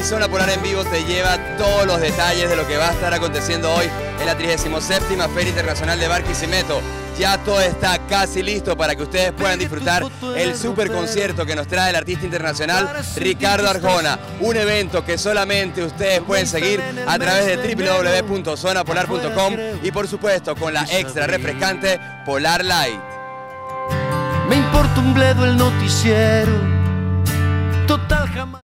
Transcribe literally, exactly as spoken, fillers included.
Zona Polar en Vivo te lleva todos los detalles de lo que va a estar aconteciendo hoy en la trigésima séptima Feria Internacional de Barquisimeto. Ya todo está casi listo para que ustedes puedan disfrutar el super concierto que nos trae el artista internacional Ricardo Arjona. Un evento que solamente ustedes pueden seguir a través de w w w punto zona polar punto com y por supuesto con la extra refrescante Polar Light. Me importa un bledo el noticiero, total jamás.